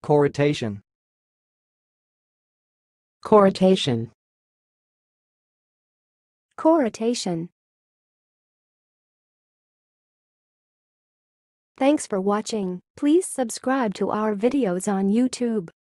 Corotation. Corotation. Corotation. Thanks for watching. Please subscribe to our videos on YouTube.